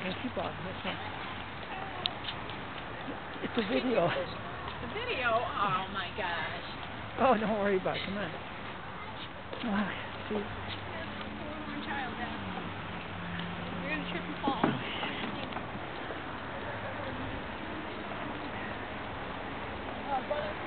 Yeah, keep on. That's fine. It's a video. The video? Oh my gosh. Oh, don't worry about it. Come on. Oh, see. One child down. You're gonna trip and fall. Oh, brother.